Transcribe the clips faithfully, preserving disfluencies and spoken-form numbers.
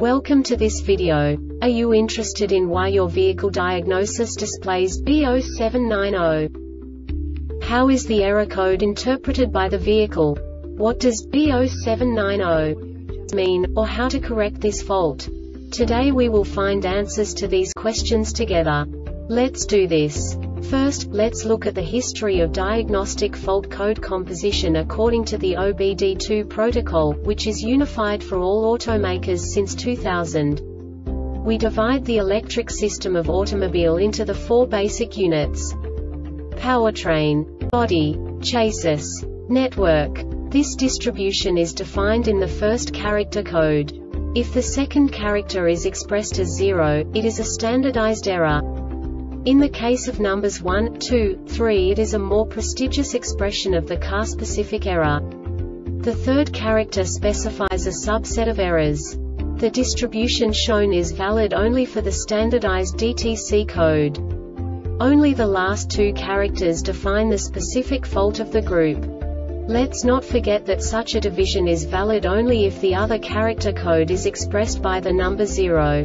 Welcome to this video. Are you interested in why your vehicle diagnosis displays B zero seven nine zero? How is the error code interpreted by the vehicle? What does B zero seven nine zero mean, or how to correct this fault? Today we will find answers to these questions together. Let's do this. First, let's look at the history of diagnostic fault code composition according to the O B D two protocol, which is unified for all automakers since two thousand. We divide the electric system of automobile into the four basic units: powertrain, body, chassis, network. This distribution is defined in the first character code. If the second character is expressed as zero, it is a standardized error. In the case of numbers one, two, three, it is a more prestigious expression of the car-specific error. The third character specifies a subset of errors. The distribution shown is valid only for the standardized D T C code. Only the last two characters define the specific fault of the group. Let's not forget that such a division is valid only if the other character code is expressed by the number zero.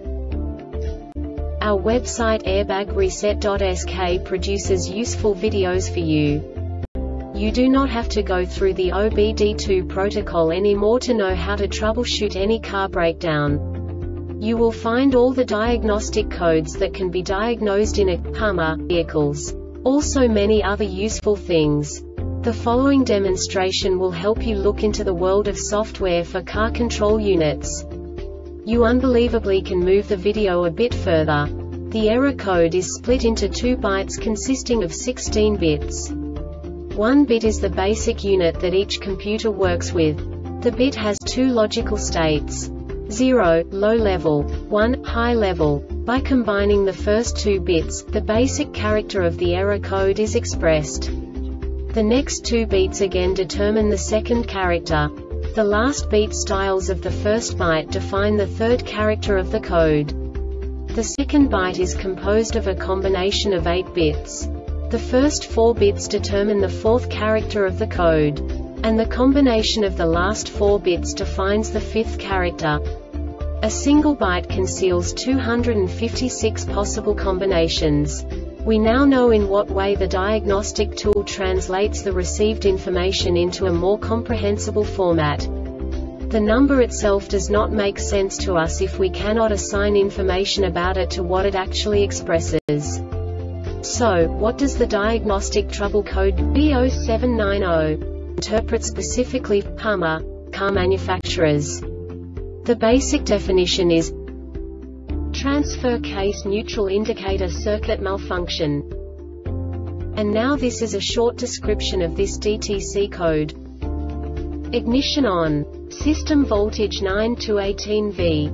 Our website airbag reset dot S K produces useful videos for you. You do not have to go through the O B D two protocol anymore to know how to troubleshoot any car breakdown. You will find all the diagnostic codes that can be diagnosed in a Hummer vehicles. Also many other useful things. The following demonstration will help you look into the world of software for car control units. You unbelievably can move the video a bit further. The error code is split into two bytes consisting of sixteen bits. One bit is the basic unit that each computer works with. The bit has two logical states: zero, low level, one, high level. By combining the first two bits, the basic character of the error code is expressed. The next two beats again determine the second character. The last beat styles of the first byte define the third character of the code. The second byte is composed of a combination of eight bits. The first four bits determine the fourth character of the code. And the combination of the last four bits defines the fifth character. A single byte conceals two hundred fifty-six possible combinations. We now know in what way the diagnostic tool translates the received information into a more comprehensible format. The number itself does not make sense to us if we cannot assign information about it to what it actually expresses. So, what does the diagnostic trouble code B zero seven nine zero interpret specifically for Hummer car manufacturers? The basic definition is transfer case neutral indicator circuit malfunction. And now this is a short description of this D T C code. Ignition on. System voltage nine to eighteen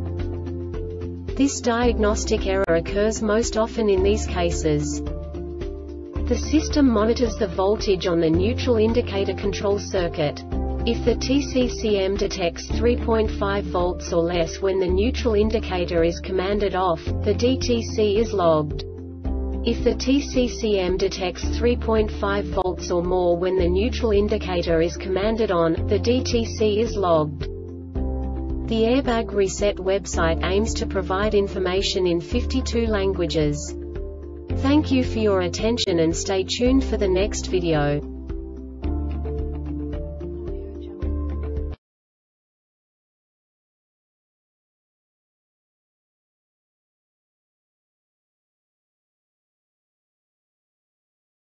volts. This diagnostic error occurs most often in these cases. The system monitors the voltage on the neutral indicator control circuit. If the T C C M detects three point five volts or less when the neutral indicator is commanded off, the D T C is logged. If the T C C M detects three point five volts or more when the neutral indicator is commanded on, the D T C is logged. The Airbag Reset website aims to provide information in fifty-two languages. Thank you for your attention and stay tuned for the next video.